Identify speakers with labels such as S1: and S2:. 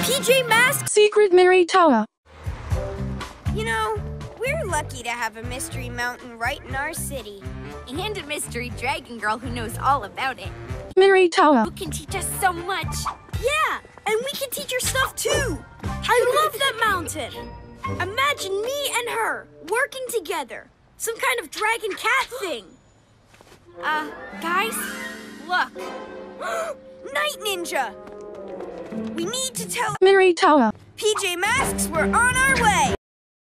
S1: PJ Masks!
S2: Secret Miraitowa.
S1: You know, we're lucky to have a mystery mountain right in our city.
S3: And a mystery dragon girl who knows all about it.
S2: Miraitowa.
S3: Who can teach us so much.
S1: Yeah, and we can teach her stuff too. I love that mountain. Imagine me and her working together. Some kind of dragon cat thing.
S3: Guys, look.
S1: Night Ninja! We need to tell
S2: Miraitowa.
S1: PJ Masks we're on our way.